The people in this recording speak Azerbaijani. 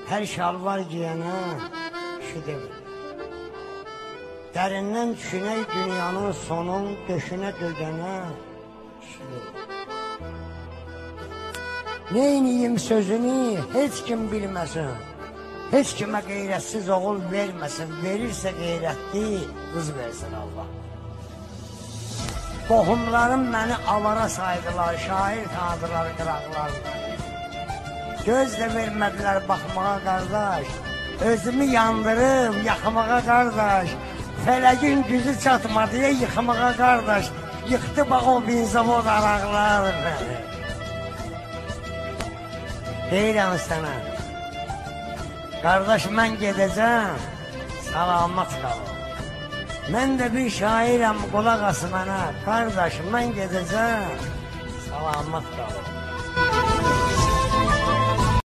Her şalvar giyene şu demir. Derinden düşüney dünyanın sonun döşüne dögene şu demir. Neyniyim sözünü hiç kim bilmesin. Hiç kime gayretsiz oğul vermesin. Verirse gayretli kız versin Allah. Qohumlarım beni avara saydılar, şair tanıdılar qıraqlarla. Göz də vermədilər baxmağa qardaş. Özümü yandırım, yaxmağa qardaş. Fələkin gücü çatmadıya yıxmağa qardaş. Yıxdı bax o binzavod araqlar beni. Deyirəm sənə, qardaş mən gedəcəm, salamat qalım. Mən də bir şairəm, qulaq as mənə, qardaş mən gedəcəm, salamat qalım.